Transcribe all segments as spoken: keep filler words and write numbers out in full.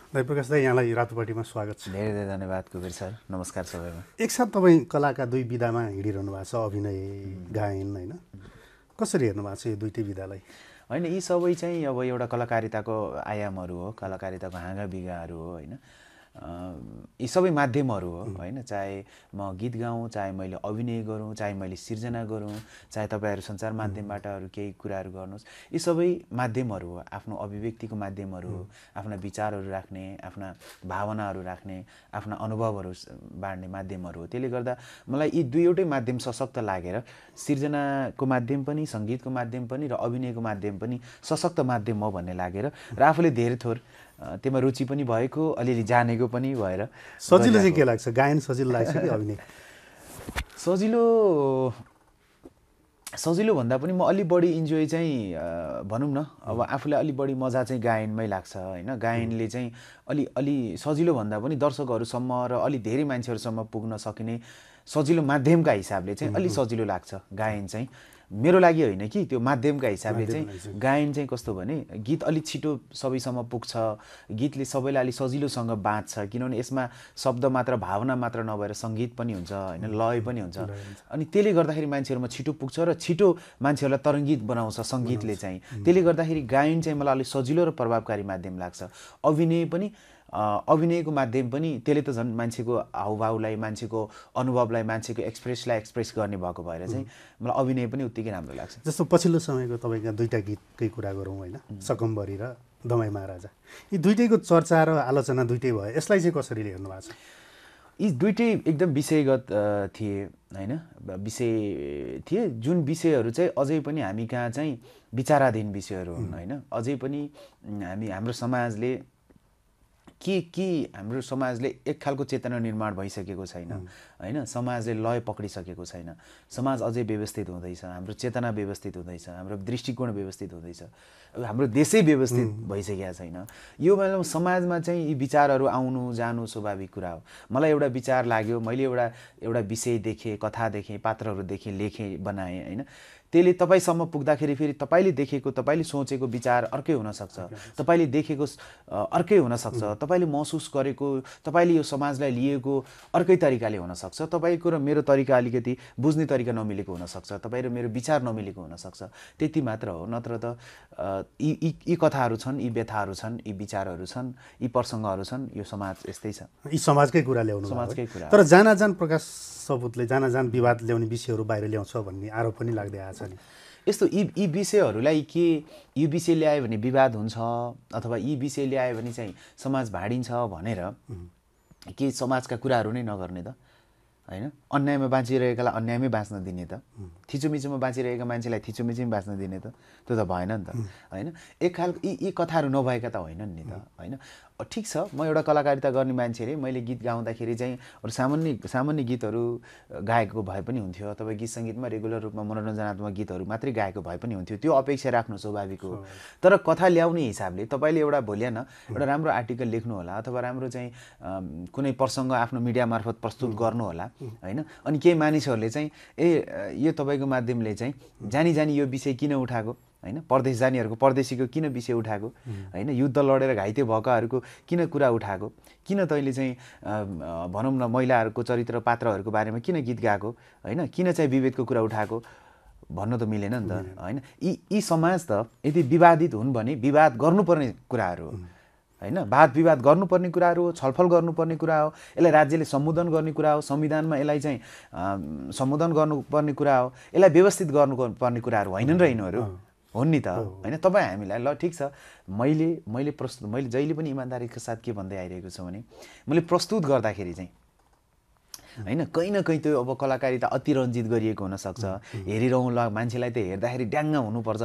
जयप्रकाश दाइ, यहाँलाई रातोपाटीमा स्वागत छ। धेरै धेरै धन्यवाद कुबेर सर। नमस्कार सबैमा। एकसाथ तपाईँ कलाका दुई विधामा हिँडिरहनु भएको छ, अभिनय गायन, होइन? कसरी हेर्नु भएको छ यो दुईटै विधालाई? होइन, यी सबै चाहिँ अब एउटा कलाकारिताको आयामहरू हो, कलाकारिताको हाँगा बिगाहरू हो, होइन? यी सबै माध्यमहरू हो, होइन? चाहे म गीत गाउँ, चाहे मैले अभिनय गरौँ, चाहे मैले सिर्जना गरौँ, चाहे तपाईँहरू सञ्चार माध्यमबाट अरू केही कुराहरू गर्नुहोस्, यी सबै माध्यमहरू हो, आफ्नो अभिव्यक्तिको माध्यमहरू हो, आफ्ना विचारहरू राख्ने, आफ्ना भावनाहरू राख्ने, आफ्ना अनुभवहरू बाँड्ने माध्यमहरू हो। त्यसले गर्दा मलाई यी दुईवटै माध्यम सशक्त लागेर सिर्जनाको माध्यम पनि, सङ्गीतको माध्यम पनि र अभिनयको माध्यम पनि सशक्त माध्यम हो भन्ने लागेर र आफूले धेरै थोर त्यसमा रुचि पनि भएको, अलिअलि जानेको पनि भएर। सजिलो चाहिँ के लाग्छ? गायन सजिलो लाग्छ कि अभिनय? सजिलो सजिलो भन्दा पनि म अलि बढी इन्जोय चाहिँ भनौँ न, अब आफूलाई अलि बढी मजा चाहिँ गायनमै लाग्छ, होइन? गायनले चाहिँ अलि अलि सजिलो भन्दा पनि दर्शकहरूसम्म र अलि धेरै मान्छेहरूसम्म पुग्न सकिने सजिलो माध्यमका हिसाबले चाहिँ अलि सजिलो लाग्छ गायन चाहिँ। मेरो लागि होइन कि, त्यो माध्यमका हिसाबले चाहिँ गायन चाहिँ कस्तो भने गीत अलिक छिटो सबैसम्म पुग्छ, गीतले सबैलाई अलिक सजिलोसँग बाँच्छ, किनभने यसमा शब्द मात्र, भावना मात्र नभएर सङ्गीत पनि हुन्छ, होइन? लय पनि हुन्छ। अनि त्यसले गर्दाखेरि मान्छेहरूमा छिटो पुग्छ र छिटो मान्छेहरूलाई तरङ्गित बनाउँछ सङ्गीतले चाहिँ। त्यसले गर्दाखेरि गायन चाहिँ मलाई अलिक सजिलो र प्रभावकारी माध्यम लाग्छ। अभिनय पनि अभिनयको माध्यम पनि त्यसले त झन् मान्छेको हाउभावलाई, मान्छेको अनुभवलाई, मान्छेको एक्सप्रेसलाई एक्सप्रेस गर्ने भएको भएर चाहिँ मलाई अभिनय पनि उत्तिकै राम्रो लाग्छ। जस्तो पछिल्लो समयको तपाईँका दुईवटा गीतकै कुरा गरौँ, होइन? सकम्बरी र दमाई महाराजा, यी दुइटैको चर्चा र आलोचना दुइटै भयो, यसलाई चाहिँ कसरी हेर्नु भएको छ? यी दुइटै एकदम विषयगत थिए, होइन? विषय थिए, जुन विषयहरू चाहिँ अझै पनि हामी कहाँ चाहिँ विचाराधीन विषयहरू हुन्, होइन? अझै पनि हामी हाम्रो समाजले के के हाम्रो समाजले एक खालको चेतना निर्माण भइसकेको छैन, होइन? समाजले लय पक्रिसकेको छैन, समाज अझै व्यवस्थित हुँदैछ, हाम्रो चेतना व्यवस्थित हुँदैछ, हाम्रो दृष्टिकोण व्यवस्थित हुँदैछ, हाम्रो देशै व्यवस्थित भइसकेको छैन। यो बेलामा समाजमा चाहिँ यी विचारहरू आउनु जानु स्वाभाविक कुरा हो। मलाई एउटा विचार लाग्यो, मैले एउटा एउटा विषय देखेँ, कथा देखेँ, पात्रहरू देखेँ, लेखेँ, बनाएँ, होइन? त्यसले तपाईँसम्म पुग्दाखेरि फेरि तपाईँले देखेको, तपाईँले सोचेको विचार अर्कै हुनसक्छ, तपाईँले देखेको अर्कै हुनसक्छ, तपाईँले महसुस गरेको, तपाईँले यो समाजलाई लिएको अर्कै तरिकाले हुनसक्छ, तपाईँको र मेरो तरिका अलिकति बुझ्ने तरिका नमिलेको हुनसक्छ, तपाईँ र मेरो विचार नमिलेको हुनसक्छ। त्यति मात्र हो, नत्र त यी यी यी कथाहरू छन्, यी व्यथाहरू छन्, यी विचारहरू छन्, यी प्रसङ्गहरू छन्, यो समाज यस्तै छ। यी समाजकै कुरा ल्याउनु, समाजकै कुरा। तर जानाजान प्रकाश सपुतले जानाजान विवाद ल्याउने विषयहरू बाहिर ल्याउँछ भन्ने आरोप पनि लाग्दै आएको छ नि। यस्तो यी यी विषयहरूलाई के यो विषय ल्यायो भने विवाद हुन्छ अथवा यी विषय ल्यायो भने चाहिँ समाज भाडिन्छ भनेर के समाजका कुराहरू नै नगर्ने त, होइन? अन्यायमा बाँचिरहेकालाई अन्यायमै बाँच्न दिने त, थिचोमिचोमा बाँचिरहेका मान्छेलाई थिचोमिचोमै बाँच्न दिने त, त्यो त भएन नि त, होइन? एक खाल यी यी कथाहरू नभएका त होइनन् नि त, होइन? ठिक छ, म एउटा कलाकारिता गर्ने मान्छेले मैले गीत गाउँदाखेरि चाहिँ अरू सामान्य सामान्य गीतहरू गाएको भए पनि हुन्थ्यो, अथवा गीत सङ्गीतमा रेगुलर रूपमा मनोरञ्जनात्मक गीतहरू मात्रै गाएको भए पनि हुन्थ्यो, त्यो अपेक्षा राख्नु स्वाभाविक हो। तर कथा ल्याउने हिसाबले तपाईँले एउटा भोलिया न एउटा राम्रो आर्टिकल लेख्नु होला, अथवा राम्रो चाहिँ कुनै प्रसङ्ग आफ्नो मिडिया मार्फत प्रस्तुत गर्नु होला, होइन? अनि केही मानिसहरूले चाहिँ ए यो तपाईँको माध्यमले चाहिँ जानी जानी यो विषय किन उठाएको, होइन? परदेश जानेहरूको परदेशीको किन विषय उठाएको, होइन? युद्ध लडेर घाइते भएकाहरूको किन कुरा उठाएको, किन तैँले चाहिँ भनौँ न महिलाहरूको चरित्र पात्रहरूको बारेमा किन गीत गाएको, होइन? किन चाहिँ विभेदको कुरा उठाएको भन्न त मिलेन नि त, होइन? यी यी समाज त यदि विवादित हुन् भने विवाद गर्नुपर्ने कुराहरू हो, होइन? वाद विवाद गर्नुपर्ने कुराहरू हो, छलफल गर्नुपर्ने कुरा हो, यसलाई राज्यले सम्बोधन गर्ने कुरा हो, संविधानमा यसलाई चाहिँ सम्बोधन गर्नुपर्ने कुरा हो, यसलाई व्यवस्थित गर्नुपर्ने कुराहरू होइनन् र यिनीहरू हुन् नि त, होइन? तपाईँ हामीलाई ल ठिक छ, मैले मैले प्रस्तुत मैले जहिले पनि इमान्दारीको साथ के भन्दै आइरहेको छु भने मैले प्रस्तुत गर्दाखेरि चाहिँ, होइन, कहीँ न कहीँ त्यो अब कलाकारिता अतिरञ्जित गरिएको हुनसक्छ, हेरिरहँ ल मान्छेलाई त हेर्दाखेरि ड्याङ्ग हुनुपर्छ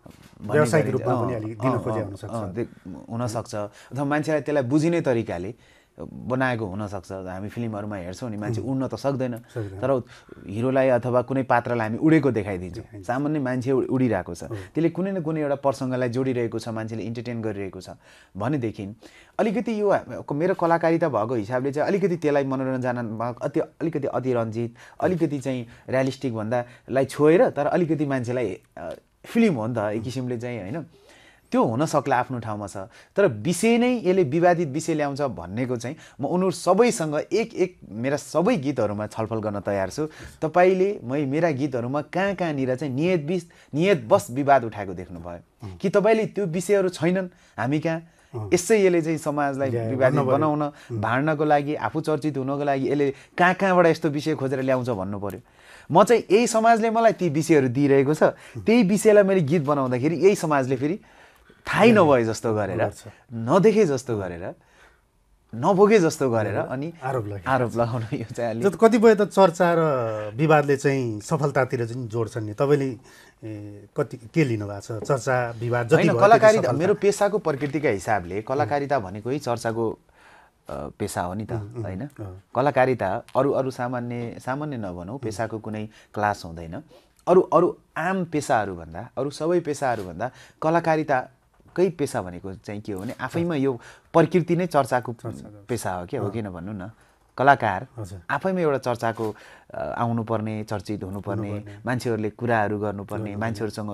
हुनसक्छ, अथवा मान्छेलाई त्यसलाई बुझिने तरिकाले बनाएको हुनसक्छ। हामी फिल्महरूमा हेर्छौँ नि, मान्छे उड्न त सक्दैन, तर हिरोलाई अथवा कुनै पात्रलाई हामी उडेको देखाइदिन्छौँ, सामान्य मान्छे उडिरहेको छ, त्यसले कुनै न कुनै एउटा प्रसङ्गलाई जोडिरहेको छ, मान्छेले इन्टरटेन गरिरहेको छ भनेदेखि अलिकति यो मेरो कलाकारिता भएको हिसाबले चाहिँ अलिकति त्यसलाई मनोरञ्जनात्मक अति अलिकति अतिरञ्जित अलिकति चाहिँ रियलिस्टिक भन्दालाई छोएर तर अलिकति मान्छेलाई फिल्म हो नि त एक किसिमले चाहिँ, होइन? त्यो हुन सक्ला आफ्नो ठाउँमा छ, तर विषय नै यसले विवादित विषय ल्याउँछ भन्नेको चाहिँ म उनीहरू सबैसँग एक एक मेरा सबै गीतहरूमा छलफल गर्न तयार छु। तपाईँले मै मेरा गीतहरूमा कहाँ कहाँनिर चाहिँ नियत बिस नियत बस विवाद उठाएको देख्नुभयो कि तपाईँले त्यो विषयहरू छैनन् हामी कहाँ, यसै यसले चाहिँ समाजलाई विवादित बनाउन भाँड्नको लागि आफू चर्चित हुनको लागि यसले कहाँ कहाँबाट यस्तो विषय खोजेर ल्याउँछ भन्नु पर्यो। म चाहिँ यही समाजले मलाई ती विषयहरू दिइरहेको छ, त्यही विषयलाई मैले गीत बनाउँदाखेरि यही समाजले फेरि थाहै नभए जस्तो गरेर, नदेखे जस्तो गरेर, नभोगे जस्तो गरेर अनि आरोप आरोप लगाउनु यो चाहिँ अलिक कतिपय त चर्चा र विवादले चाहिँ सफलतातिर चाहिँ जोड्छन् नि। तपाईँले कति के लिनु भएको छ चर्चा विवाद जति होइन? कलाकारिता मेरो पेसाको प्रकृतिका हिसाबले कलाकारिता भनेको चर्चाको पेसा हो नि त, होइन? कलाकारिता अरू अरू सामान्य सामान्य नभनौँ, पेसाको कुनै क्लास हुँदैन। अरू अरू आम पेसाहरूभन्दा, अरू सबै पेसाहरूभन्दा कलाकारिताकै पेसा भनेको चाहिँ के हो भने आफैमा यो प्रकृति नै चर्चाको पेसा हो क्या, हो किन भन्नु न? कलाकार आफैमा एउटा चर्चाको आउनुपर्ने, चर्चित हुनुपर्ने, मान्छेहरूले कुराहरू गर्नुपर्ने, मान्छेहरूसँग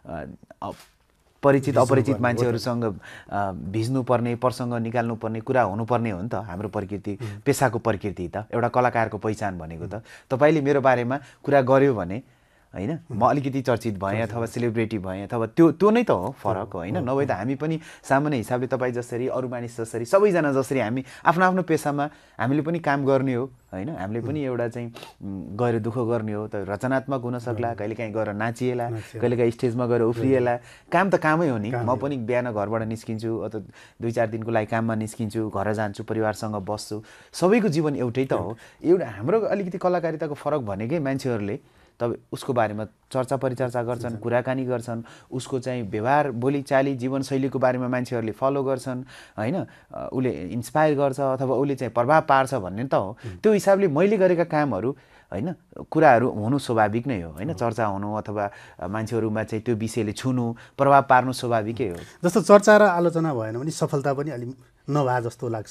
परिचित अपरिचित मान्छेहरूसँग भिज्नुपर्ने, प्रसङ्ग निकाल्नुपर्ने कुरा हुनुपर्ने हो नि त हाम्रो प्रकृति, पेसाको प्रकृति त। एउटा कलाकारको पहिचान भनेको त तपाईँले मेरो बारेमा कुरा गर्यो भने होइन, म अलिकति चर्चित भएँ अथवा सेलिब्रेटी भएँ अथवा त्यो त्यो नै त हो फरक, होइन? नभए त हामी पनि सामान्य हिसाबले तपाईँ जसरी, अरू मानिस जसरी, सबैजना जसरी हामी आफ्नो आफ्नो पेसामा हामीले पनि काम गर्ने हो, होइन? हामीले पनि एउटा चाहिँ गएर दुःख गर्ने हो, त रचनात्मक हुन सक्ला, कहिलेकाहीँ गएर नाचिएला, कहिलेकाहीँ स्टेजमा गएर उफ्रिएला, काम त कामै हो नि। म पनि बिहान घरबाट निस्किन्छु अथवा दुई चार दिनको लागि काममा निस्किन्छु, घर जान्छु, परिवारसँग बस्छु, सबैको जीवन एउटै त हो। एउटा हाम्रो अलिकति कलाकारिताको फरक भनेकै मान्छेहरूले तब उसको बारेमा चर्चा परिचर्चा गर्छन्, कुराकानी गर्छन्, उसको चाहिँ व्यवहार बोलीचाली जीवनशैलीको बारेमा मान्छेहरूले फलो गर्छन्, होइन? उसले इन्सपायर गर्छ अथवा उसले चाहिँ प्रभाव पार्छ भन्ने त हो। त्यो हिसाबले मैले गरेका कामहरू, होइन, कुराहरू हुनु स्वाभाविक नै हो, होइन? चर्चा हुनु अथवा मान्छेहरूमा चाहिँ त्यो विषयले छुनु, प्रभाव पार्नु स्वाभाविकै हो। जस्तो चर्चा र आलोचना भएन भने सफलता पनि अलि नभए जस्तो लाग्छ।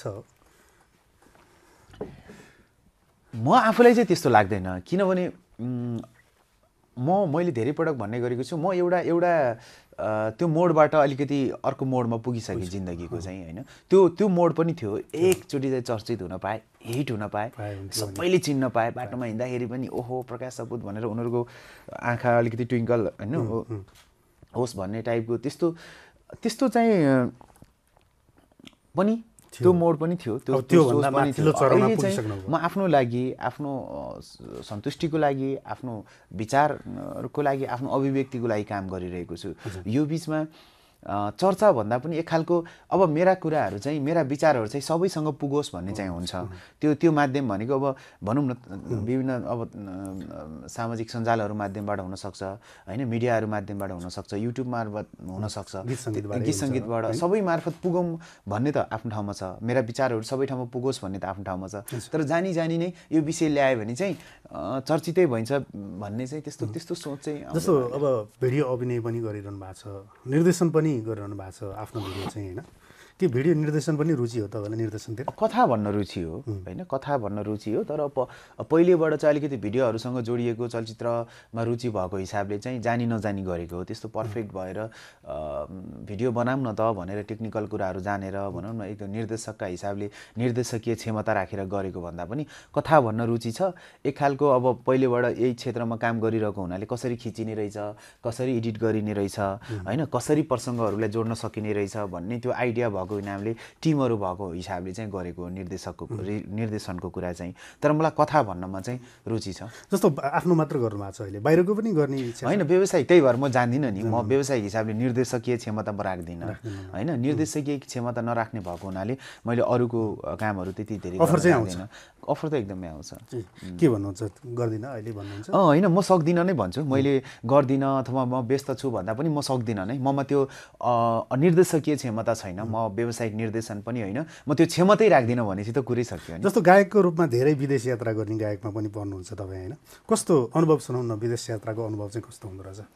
म आफूलाई चाहिँ त्यस्तो लाग्दैन, किनभने म मैले धेरै पटक भन्ने गरेको छु, म एउटा एउटा त्यो मोडबाट अलिकति अर्को मोडमा पुगिसकेँ जिन्दगीको चाहिँ, होइन? त्यो त्यो मोड पनि थियो, एकचोटि चाहिँ चर्चित हुन पाएँ, हिट हुन पाएँ, सबैले चिन्न पाएँ, बाटोमा हिँड्दाखेरि पनि ओहो प्रकाश सपुत भनेर उनीहरूको आँखा अलिकति ट्विङ्कल, होइन, होस् भन्ने टाइपको त्यस्तो त्यस्तो चाहिँ पनि त्यो मोड पनि थियो, त्यो त्यो सोच पनि थियो। अहिले चाहिँ म आफ्नो लागि, आफ्नो सन्तुष्टिको लागि, आफ्नो विचारको लागि, आफ्नो अभिव्यक्तिको लागि काम गरिरहेको छु। यो बिचमा चर्चा भन्दा पनि एक खालको अब मेरा कुराहरू चाहिँ, मेरा विचारहरू चाहिँ सबैसँग पुगोस् भन्ने चाहिँ हुन्छ। त्यो त्यो माध्यम भनेको अब भनौँ न विभिन्न अब सामाजिक सञ्जालहरू माध्यमबाट हुनसक्छ, होइन, मिडियाहरू माध्यमबाट हुनसक्छ, युट्युब मार्फत हुनसक्छ, गीत सङ्गीतबाट, सबै मार्फत पुगौँ भन्ने त आफ्नो ठाउँमा छ, मेरा विचारहरू सबै ठाउँमा पुगोस् भन्ने त आफ्नो ठाउँमा छ। तर जानी जानी नै यो विषय ल्यायो भने चाहिँ चर्चितै भइन्छ भन्ने चाहिँ त्यस्तो त्यस्तो सोच चाहिँ। जस्तो अब भिडियो अभिनय पनि गरिरहनु भएको छ, निर्देशन पनि गरिरहनु भएको छ आफ्नो भिडियो चाहिँ, होइन? के भिडियो निर्देशन पनि रुचि हो तपाईँलाई? निर्देशनतिर कथा भन्न रुचि हो, होइन? कथा भन्न रुचि हो, तर प पहिलेबाट चाहिँ अलिकति भिडियोहरूसँग जोडिएको, चलचित्रमा रुचि भएको हिसाबले चाहिँ जानी नजानी गरेको हो। त्यस्तो पर्फेक्ट भएर भिडियो बनाऊँ न त भनेर टेक्निकल कुराहरू जानेर भनौँ न एकदम निर्देशकका हिसाबले निर्देशकीय क्षमता राखेर गरेको भन्दा पनि कथा भन्न रुचि छ। एक खालको अब पहिलेबाट यही क्षेत्रमा काम गरिरहेको हुनाले कसरी खिचिने रहेछ, कसरी एडिट गरिने रहेछ, होइन, कसरी प्रसङ्गहरूलाई जोड्न सकिने रहेछ भन्ने त्यो आइडिया भएको हिसाबले, टिमहरू भएको हिसाबले चाहिँ गरेको निर्देशकको निर्देशनको कुरा चाहिँ। तर मलाई कथा भन्नमा चाहिँ रुचि छ। जस्तो आफ्नो मात्र गर्नु भएको छ अहिले, बाहिरको पनि गर्ने इच्छा होइन? व्यवसायिक, त्यही भएर म जान्दिनँ नि, म व्यवसायिक हिसाबले निर्देशकीय क्षमता म राख्दिनँ, होइन? निर्देशकीय क्षमता नराख्ने भएको हुनाले मैले अरूको कामहरू त्यति धेरै अफर चाहिँ आउँदैन। अफर त एकदमै आउँछ। के भन्नुहुन्छ? गर्दिनँ अहिले भन्नुहुन्छ? अँ, होइन, म सक्दिनँ नै भन्छु। मैले गर्दिनँ अथवा म व्यस्त छु भन्दा पनि म सक्दिनँ नै। ममा त्यो निर्देशकीय क्षमता छैन, म व्यावसायिक निर्देशन पनि होइन, म त्यो क्षमतै राख्दिनँ भनेपछि त कुरै सक्यो नि। जस्तो गायकको रूपमा धेरै विदेश यात्रा गर्ने गायकमा पनि पर्नुहुन्छ तपाईँ, होइन? कस्तो अनुभव सुनाउनु न, विदेश यात्राको अनुभव चाहिँ कस्तो हुँदो रहेछ?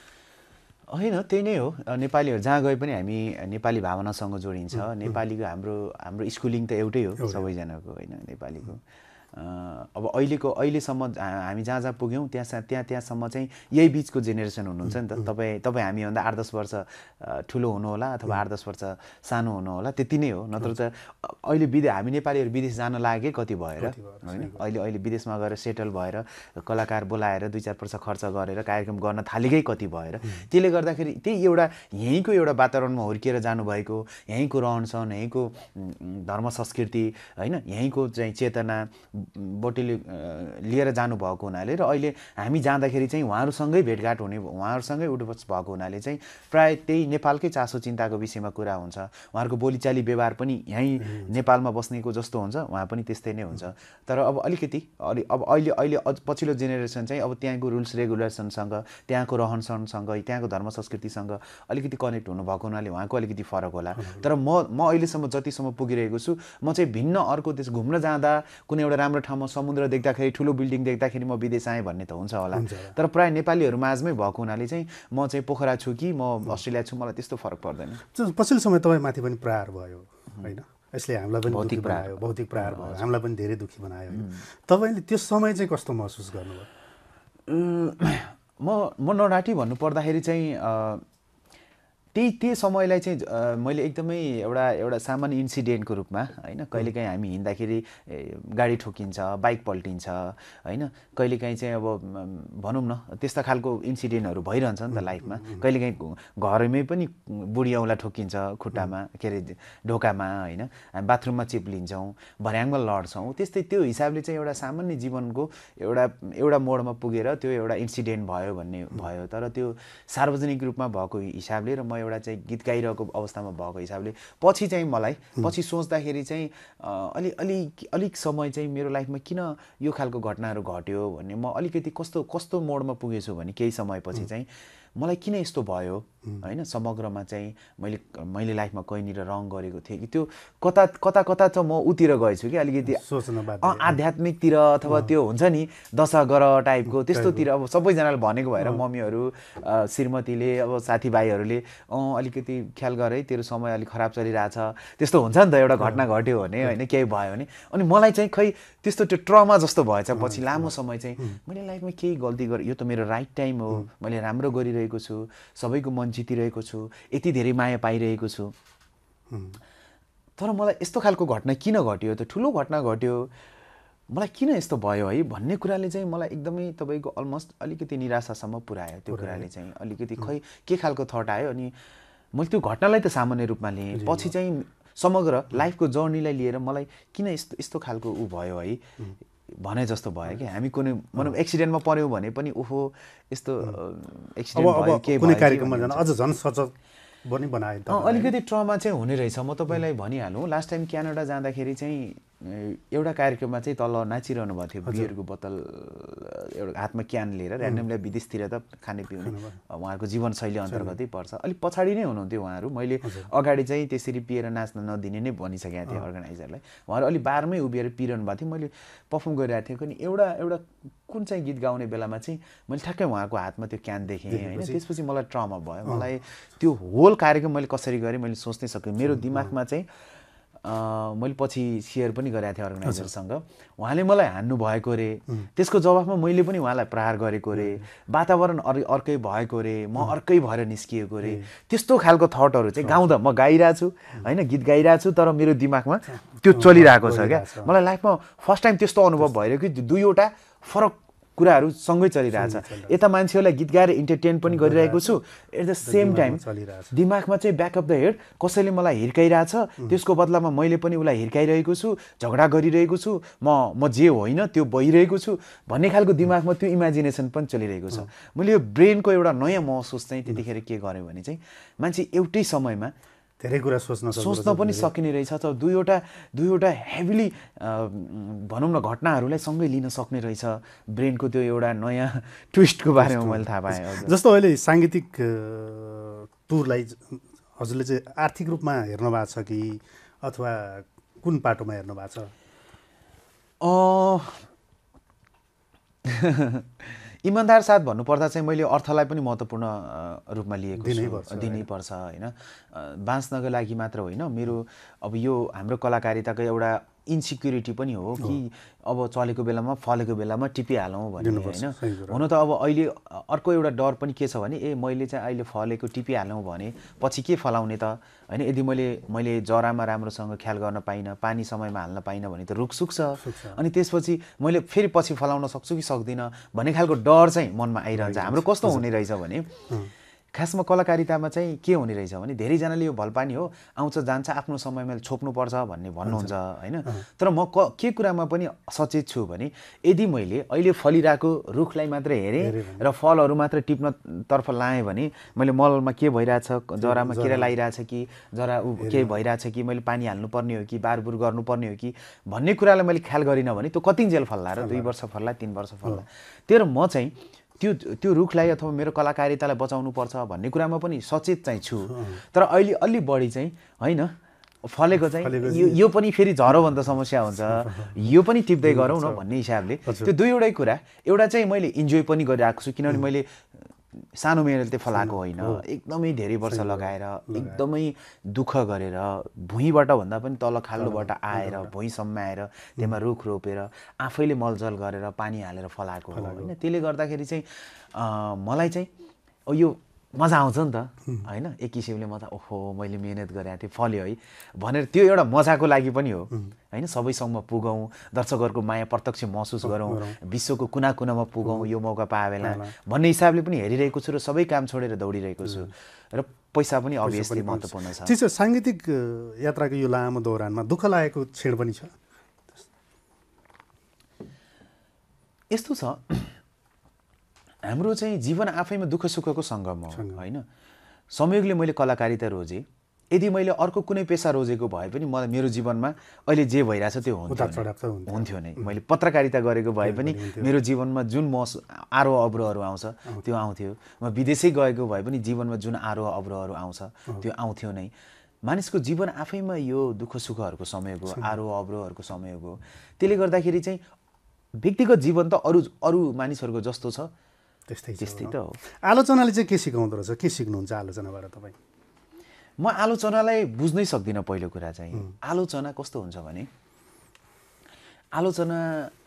होइन, त्यही नै हो। नेपालीहरू जहाँ गए पनि हामी नेपाली भावनासँग जोडिन्छ। नेपालीको हाम्रो हाम्रो स्कुलिङ त एउटै हो सबैजनाको, होइन, नेपालीको। अब अहिलेको अहिलेसम्म हामी जहाँ जहाँ पुग्यौँ त्यहाँ त्यहाँ त्यहाँसम्म चाहिँ यही बिचको जेनेरेसन हुनुहुन्छ नि त। तपाईँ तपाईँ हामीभन्दा आठ दस वर्ष ठुलो हुनुहोला अथवा आठ दस वर्ष सानो हुनुहोला, त्यति नै हो। नत्र त अहिले विदेश हामी नेपालीहरू विदेश जान लागे कति भएर होइन, अहिले अहिले विदेशमा गएर सेटल भएर कलाकार बोलाएर दुई चार वर्ष खर्च गरेर कार्यक्रम गर्न थालेकै कति भएर, त्यसले गर्दाखेरि त्यही एउटा यहीँको एउटा वातावरणमा हुर्किएर जानुभएको, यहीँको रहनसहन, यहीँको धर्म संस्कृति होइन, यहीँको चाहिँ चेतना बोटेले लिएर जानुभएको हुनाले र अहिले हामी जाँदाखेरि चाहिँ उहाँहरूसँगै भेटघाट हुने, उहाँहरूसँगै उठबस भएको हुनाले चाहिँ प्रायः त्यही नेपालकै चासो चिन्ताको विषयमा कुरा हुन्छ। उहाँहरूको बोलीचाली व्यवहार पनि यहीँ नेपालमा बस्नेको जस्तो हुन्छ, उहाँ पनि त्यस्तै नै हुन्छ। तर अब अलिकति अलि अब अहिले अहिले पछिल्लो जेनेरेसन चाहिँ अब त्यहाँको रुल्स रेगुलेसनसँग, त्यहाँको रहनसहनसँग, त्यहाँको धर्म संस्कृतिसँग अलिकति कनेक्ट हुनुभएको हुनाले उहाँको अलिकति फरक होला। तर म म अहिलेसम्म जतिसम्म पुगिरहेको छु, म चाहिँ भिन्न अर्को देश घुम्न जाँदा कुनै एउटा राम्रो ठाउँमा समुद्र देख्दाखेरि, ठुलो बिल्डिङ देख्दाखेरि म विदेश आएँ भन्ने त हुन्छ होला। तर प्रायः नेपालीहरू माझमै भएको हुनाले चाहिँ म चाहिँ पोखरा छु कि म अस्ट्रेलिया छु, मलाई त्यस्तो फरक पर्दैन। पछिल्लो समय तपाईँ माथि पनि प्रहार भयो होइन, यसले हामीलाई पनि दुःखी बनायो, भौतिक प्रहार भयो, हामीलाई पनि धेरै दुःखी बनायो होइन। तपाईँले त्यो समय चाहिँ कस्तो महसुस गर्नुभयो? म म नडाटी भन्नु पर्दाखेरि चाहिँ त्यही त्यही समयलाई चाहिँ मैले एकदमै एउटा एउटा सामान्य इन्सिडेन्टको रूपमा होइन, कहिलेकाहीँ हामी हिँड्दाखेरि गाडी ठोकिन्छ, बाइक पल्टिन्छ होइन, कहिलेकाहीँ चाहिँ अब भनौँ न त्यस्ता खालको इन्सिडेन्टहरू भइरहन्छ नि त लाइफमा। कहिलेकाहीँ घरमै पनि बुढी औँला ठोकिन्छ खुट्टामा, के अरे ढोकामा होइन, हामी बाथरुममा चिप्लिन्छौँ, भर्याङमा लड्छौँ। त्यस्तै त्यो हिसाबले चाहिँ एउटा सामान्य जीवनको एउटा एउटा मोडमा पुगेर त्यो एउटा इन्सिडेन्ट भयो भन्ने भयो। तर त्यो सार्वजनिक रूपमा भएको हिसाबले र म एउटा चाहिँ गीत गाइरहेको अवस्थामा भएको हिसाबले पछि चाहिँ मलाई पछि सोच्दाखेरि चाहिँ अलि अलिक अलिक समय चाहिँ मेरो लाइफमा किन यो खालको घटनाहरू घट्यो भन्ने म अलिकति कस्तो कस्तो मोडमा पुगेछु भने केही समयपछि चाहिँ मलाई किन यस्तो भयो होइन, समग्रमा चाहिँ मैले मैले लाइफमा कहीँनिर रङ गरेको थिएँ कि त्यो कता कता कता चाहिँ म उतिर गएछु कि अलिकति आध्यात्मिकतिर अथवा त्यो हुन्छ नि दशा गर टाइपको त्यस्तोतिर। अब सबैजनाले भनेको भएर मम्मीहरू श्रीमतीले अब साथीभाइहरूले अँ अलिकति ख्याल गरे तेरो समय अलिक खराब चलिरहेछ त्यस्तो हुन्छ नि त, एउटा घटना घट्यो भने होइन, केही भयो भने। अनि मलाई चाहिँ खै त्यस्तो त्यो ट्रमा जस्तो भएछ पछि लामो समय चाहिँ मैले लाइफमा केही गल्ती गरेँ, यो त मेरो राइट टाइम हो, मैले राम्रो गरिरहेको छु, सबैको मन जितिरहेको छु, यति धेरै माया पाइरहेको छु। तर मलाई यस्तो खालको घटना किन घट्यो, त ठुलो घटना घट्यो, मलाई किन यस्तो भयो है भन्ने कुराले चाहिँ मलाई एकदमै तपाईँको अलमोस्ट अलिकति निराशासम्म पुर्यायो। त्यो कुराले चाहिँ अलिकति खै के खालको थट आयो। अनि मैले त्यो घटनालाई त सामान्य रूपमा लिएँ, पछि चाहिँ समग्र लाइफको जर्नीलाई लिएर मलाई किन यस्तो यस्तो खालको ऊ भयो है भने जस्तो भयो कि हामी कुनै भनौँ एक्सिडेन्टमा पऱ्यौँ भने पनि ओहो यस्तो एक्सिडेन्ट भयो के कुनै कार्यक्रममा जान अझ झन् सचक पनि बनायो त अलिकति ट्रमा चाहिँ हुने रहेछ। म तपाईँलाई भनिहालौँ, लास्ट टाइम क्यानाडा जाँदाखेरि चाहिँ एउटा कार्यक्रममा चाहिँ तल नाचिरहनु भएको थियो, बियरको बोतल एउटा हातमा क्यान लिएर, ऱ्यान्डमली विदेशतिर त खाने पिउने उहाँहरूको जीवनशैली अन्तर्गतै पर्छ। अलिक पछाडि नै हुनुहुन्थ्यो उहाँहरू, मैले अगाडि चाहिँ त्यसरी पिएर नाच्न नदिने नै भनिसकेको थिएँ अर्गनाइजरलाई। उहाँहरू अलिक बारमै उभिएर पिरहनु भएको थियो, मैले पर्फर्म गरिरहेको थिएँ। अनि एउटा एउटा कुन चाहिँ गीत गाउने बेलामा चाहिँ मैले ठ्याक्कै उहाँको हातमा त्यो क्यान देखेँ होइन, त्यसपछि मलाई ट्रमा भयो। मलाई त्यो होल कार्यक्रम मैले कसरी गरेँ मैले सोच्नै सकेँ। मेरो दिमागमा चाहिँ मैले पछि सेयर पनि गरेको थिएँ अर्गनाइजरसँग, उहाँले मलाई हान्नु भएको रे, त्यसको जवाफमा मैले पनि उहाँलाई प्रहार गरेको रे, वातावरण अर अर्कै भएको रे, म अर्कै भएर निस्किएको रे, त्यस्तो खालको थटहरू चाहिँ गाउँदा म गाइरहेको छु होइन, गीत गाइरहेको छु तर मेरो दिमागमा त्यो चलिरहेको छ क्या। मलाई लाइफमा फर्स्ट टाइम त्यस्तो अनुभव भइरहेको कि दुईवटा फरक कुराहरू सँगै चलिरहेछ। यता मान्छेहरूलाई गीत गाएर इन्टरटेन पनि गरिरहेको छु, एट द सेम टाइम दिमागमा चाहिँ ब्याक अफ द हेड कसैले मलाई हिर्काइरहेछ, त्यसको बदलामा मैले पनि उसलाई हिर्काइरहेको छु, झगडा गरिरहेको छु, म म जे होइन त्यो भइरहेको छु भन्ने खालको दिमागमा त्यो इमेजिनेसन पनि चलिरहेको छ। मैले यो ब्रेनको एउटा नयाँ महसुस चाहिँ त्यतिखेर के गरेँ भने चाहिँ मान्छे एउटै समयमा धेरै कुरा सोच्न सोच्न पनि सकिने रहेछ। त दुईवटा दुईवटा हेभिली भनौँ न घटनाहरूलाई सँगै लिन सक्ने रहेछ। ब्रेनको त्यो एउटा नयाँ ट्विस्टको बारेमा मैले थाहा पाएँ। जस्तो अहिले साङ्गीतिक टुरलाई हजुरले चाहिँ आर्थिक रूपमा हेर्नु भएको छ कि अथवा कुन पाटोमा हेर्नु भएको छ? इमान्दार साथ भन्नुपर्दा चाहिँ मैले अर्थलाई पनि महत्त्वपूर्ण रूपमा लिएको छु, दिनै पर्छ होइन। बाँच्नको लागि मात्र होइन, मेरो अब यो हाम्रो कलाकारिताको एउटा इन्सिक्युरिटी पनि हो कि अब चलेको बेलामा फलेको बेलामा टिपिहालौँ भन्ने होइन। हुन त अब अहिले अर्को एउटा डर पनि के छ भने ए मैले चाहिँ अहिले फलेको टिपिहालौँ भने पछि के फलाउने त होइन। यदि मैले मैले जरामा राम्रोसँग ख्याल गर्न पाइनँ, पानी समयमा हाल्न पाइनँ भने त रुख सुक्छ, अनि त्यसपछि मैले फेरि पछि फलाउन सक्छु कि सक्दिनँ भन्ने खालको डर चाहिँ मनमा आइरहन्छ। हाम्रो कस्तो हुने रहेछ भने खासमा कलाकारितामा चाहिँ के हुने रहेछ भने धेरैजनाले यो भलपानी हो आउँछ जान्छ आफ्नो समयमा छोप्नुपर्छ भन्ने भन्नुहुन्छ होइन। तर म क के कुरामा पनि सचेत छु भने यदि मैले अहिले फलिरहेको रुखलाई मात्र हेरेँ र फलहरू मात्र टिप्नतर्फ लाएँ भने मैले मलमा के भइरहेछ, जरामा किरा लागिरहेछ कि जरा के भइरहेछ कि मैले पानी हाल्नुपर्ने हो कि बारबुर गर्नुपर्ने हो कि भन्ने कुरालाई मैले ख्याल गरिनँ भने त्यो कतिन्जेल फल्ला र दुई वर्ष फल्ला तीन वर्ष फल्ला। तर म चाहिँ त्यो त्यो रुखलाई अथवा मेरो कलाकारितालाई बचाउनु पर्छ भन्ने कुरामा पनि सचेत चाहिँ छु। तर अहिले अलि बढी चाहिँ होइन फलेको चाहिँ यो यो पनि फेरि झरोभन्दा समस्या हुन्छ, यो पनि टिप्दै गरौँ न भन्ने हिसाबले त्यो दुईवटै कुरा। एउटा चाहिँ मैले इन्जोय पनि गरिरहेको छु किनभने मैले सानो मेहनतले फलाएको होइन, एकदमै धेरै वर्ष लगाएर एकदमै दुःख गरेर भुइँबाट भन्दा पनि तल खाल्लोबाट आएर भुइँसम्म आएर त्यसमा रुख रोपेर आफैले मलजल गरेर पानी हालेर फलाएको हो होइन। त्यसले गर्दाखेरि चाहिँ मलाई चाहिँ यो मजा आउँछ नि त होइन। एक किसिमले म त ओहो मैले मिहिनेत गरेको थिएँ फल्यो है भनेर त्यो एउटा मजाको लागि पनि हो होइन। सबैसँग पुगौँ, दर्शकहरूको माया प्रत्यक्ष महसुस गरौँ, विश्वको कुना कुनामा पुगौँ यो मौका पाए बेला भन्ने हिसाबले पनि हेरिरहेको छु र सबै काम छोडेर दौडिरहेको छु र पैसा पनि अभियसली महत्त्वपूर्ण छ। ठिक छ, साङ्गीतिक यात्राको यो लामो दौरानमा दुःख लागेको क्षण पनि छ? यस्तो छ हाम्रो चाहिँ जीवन आफैमा दुःख सुखको सङ्गम हो होइन। संयोगले मैले कलाकारिता रोजेँ, यदि मैले अर्को कुनै पेसा रोजेको भए पनि मलाई मेरो जीवनमा अहिले जे भइरहेछ त्यो हुन्थ्यो हुन्थ्यो नै। मैले पत्रकारिता गरेको भए पनि मेरो जीवनमा जुन मस आरोह अवरोहहरू आउँछ त्यो आउँथ्यो। म विदेशै गएको भए पनि जीवनमा जुन आरोह अवरोहहरू आउँछ त्यो आउँथ्यो नै। मानिसको जीवन आफैमा यो दुःख सुखहरूको समयको आरोह अवरोहहरूको समयको। त्यसले गर्दाखेरि चाहिँ व्यक्तिगत जीवन त अरू अरू मानिसहरूको जस्तो छ त्यस्तै त्यस्तै त हो। आलोचनाले चाहिँ के सिकाउँदो रहेछ, के सिक्नुहुन्छ आलोचनाबाट तपाईँ? म आलोचनालाई बुझ्नै सक्दिनँ। पहिलो कुरा चाहिँ आलोचना कस्तो हुन्छ भने आलोचना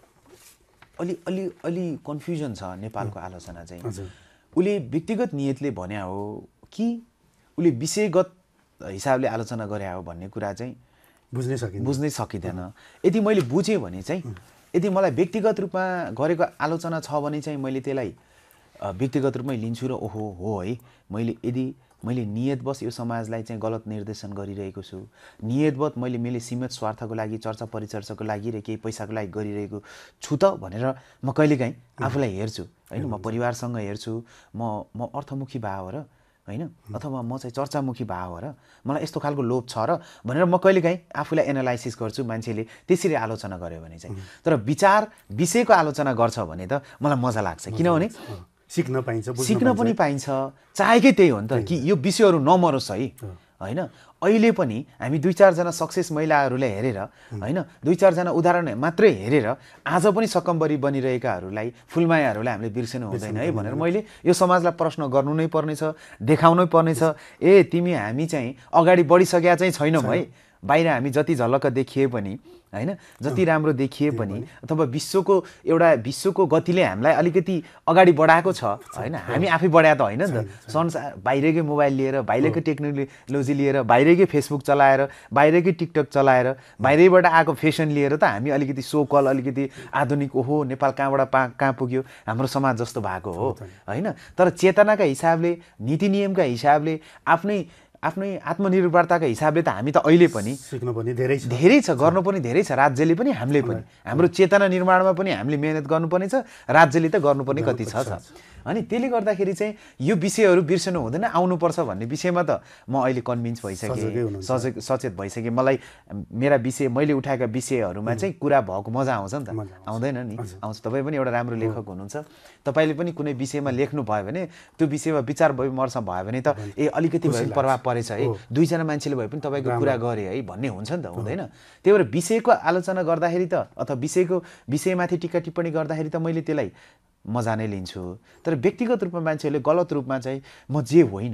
अलि अलि अलि कन्फ्युजन छ नेपालको आलोचना चाहिँ। उसले व्यक्तिगत नियतले भन्या हो कि उसले विषयगत हिसाबले आलोचना गरे हो भन्ने कुरा चाहिँ बुझ्नै सकिँदैन बुझ्नै सकिँदैन। यदि मैले बुझेँ भने चाहिँ यदि मलाई व्यक्तिगत रूपमा गरेको आलोचना छ भने चाहिँ मैले त्यसलाई व्यक्तिगत रूपमै लिन्छु र ओहो हो है मैले यदि मैले नियतवश यो समाजलाई चाहिँ गलत निर्देशन गरिरहेको छु, नियतवश मैले मैले सीमित स्वार्थको लागि चर्चा परिचर्चाको लागि र केही पैसाको लागि गरिरहेको छु त भनेर म कहिलेकाहीँ आफूलाई हेर्छु होइन। म परिवारसँग हेर्छु, म म अर्थमुखी भए हो र होइन, अथवा म चाहिँ चर्चामुखी भए हो र मलाई यस्तो खालको लोभ छ र भनेर म कहिलेकाहीँ आफूलाई एनालाइसिस गर्छु मान्छेले त्यसरी आलोचना गर्यो भने चाहिँ। तर विचार विषयको आलोचना गर्छ भने त मलाई मजा लाग्छ किनभने सिक्न पाइन्छ, सिक्न पनि पाइन्छ। चाहेकै त्यही हो नि त कि यो विषयहरू नमरोस् है होइन। अहिले पनि हामी दुई चारजना सक्सेस महिलाहरूलाई हेरेर होइन, दुई चारजना उदाहरण मात्रै हेरेर आज पनि सकम्बरी बनिरहेकाहरूलाई फुलमायाहरूलाई हामीले बिर्सनु हुँदैन है भनेर मैले यो समाजलाई प्रश्न गर्नु नै पर्नेछ, देखाउनै पर्नेछ। ए तिमी हामी चाहिँ अगाडि बढिसकेका चाहिँ छैनौँ है, बाहिर हामी जति झलक्क देखिए पनि होइन, जति राम्रो देखिए पनि अथवा विश्वको एउटा विश्वको गतिले हामीलाई अलिकति अगाडि बढाएको छ होइन। हामी आफै बढाए त होइन नि त। संसार बाहिरकै मोबाइल लिएर, बाहिरकै टेक्नोलोजी लिएर, बाहिरकै फेसबुक चलाएर, बाहिरकै टिकटक चलाएर, बाहिरैबाट आएको फेसन लिएर त हामी अलिकति सोकल अलिकति आधुनिक ओहो नेपाल कहाँबाट पा कहाँ पुग्यो हाम्रो समाज जस्तो भएको हो होइन। तर चेतनाका हिसाबले, नीति नियमका हिसाबले, आफ्नै आफ्नै आत्मनिर्भरताका हिसाबले त हामी त अहिले पनि सिक्नु पनि धेरै छ, धेरै छ, गर्नु पनि धेरै छ। राज्यले पनि हामीले पनि हाम्रो चेतना निर्माणमा पनि हामीले मेहनत गर्नुपर्ने छ, राज्यले त गर्नुपर्ने कति छ छ अनि त्यसले गर्दाखेरि चाहिँ यो विषयहरू बिर्सनु हुँदैन, आउनुपर्छ भन्ने विषयमा त म अहिले कन्भिन्स भइसकेँ, सचेत सचेत भइसकेँ। मलाई मेरा विषय मैले उठाएका विषयहरूमा चाहिँ कुरा भएको मजा आउँछ नि त, आउँदैन नि? आउँछ। तपाईँ पनि एउटा राम्रो लेखक हुनुहुन्छ, तपाईँले पनि कुनै विषयमा लेख्नु भयो भने त्यो विषयमा विचार विमर्श भयो भने त ए अलिकति भए पनि प्रभाव परेछ है, दुईजना मान्छेले भए पनि तपाईँको कुरा गरे है भन्ने हुन्छ नि त, हुँदैन? त्यही भएर विषयको आलोचना गर्दाखेरि त अथवा विषयको विषयमाथि टिक्का टिप्पणी गर्दाखेरि त मैले त्यसलाई मजा नै लिन्छु। तर व्यक्तिगत रूपमा मान्छेहरूले गलत रूपमा चाहिँ म जे होइन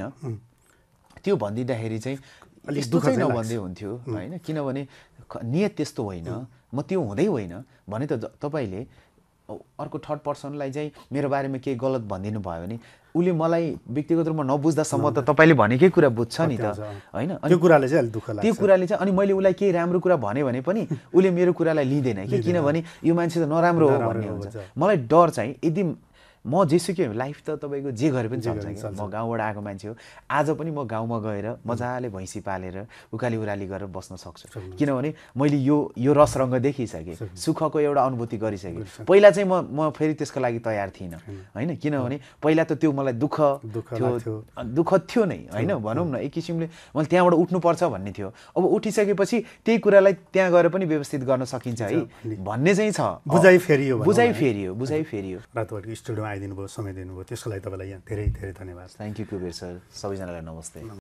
त्यो भनिदिँदाखेरि चाहिँ यस्तो चाहिँ नभन्दै हुन्थ्यो होइन। किनभने नियत त्यस्तो होइन, म त्यो हुँदै होइन भने त तपाईँले अर्को थर्ड पर्सनलाई चाहिँ मेरो बारेमा केही गलत भनिदिनु भयो भने उसले मलाई व्यक्तिगत रूपमा नबुझ्दासम्म त तपाईँले भनेकै कुरा बुझ्छ नि त होइन त्यो कुराले चाहिँ अलिक दुःख लाग्छ त्यो कुराले चाहिँ अनि मैले उसलाई केही राम्रो कुरा भने भने पनि उसले मेरो कुरालाई लिँदैन कि किनभने यो मान्छे त नराम्रो हो भन्ने हुन्छ मलाई डर चाहिँ यदि म जेसुकै लाइफ त तपाईँको जे गरे पनि चल्छ कि म गाउँबाट आएको मान्छे हो आज पनि म गाउँमा गएर मजाले भैँसी पालेर उकाली उराली गरेर बस्न सक्छु किनभने मैले यो यो रसरङ्ग देखिसकेँ सुखको एउटा अनुभूति गरिसकेँ पहिला चाहिँ म म फेरि त्यसको लागि तयार थिइनँ होइन किनभने पहिला त त्यो मलाई दुःख थियो दुःख थियो नै होइन भनौँ न एक किसिमले मैले त्यहाँबाट उठ्नुपर्छ भन्ने थियो अब उठिसकेपछि त्यही कुरालाई त्यहाँ गएर पनि व्यवस्थित गर्न सकिन्छ है भन्ने चाहिँ छ बुझाइ फेरियो बुझाइ फेरियो बुझाइ फेरियो रातोपाटी स्टुडियोमा आइदिनु भयो समय दिनुभयो त्यसको लागि तपाईँलाई यहाँ धेरै धेरै धन्यवाद थ्याङ्क यू कुबेर सर सबैजनालाई नमस्ते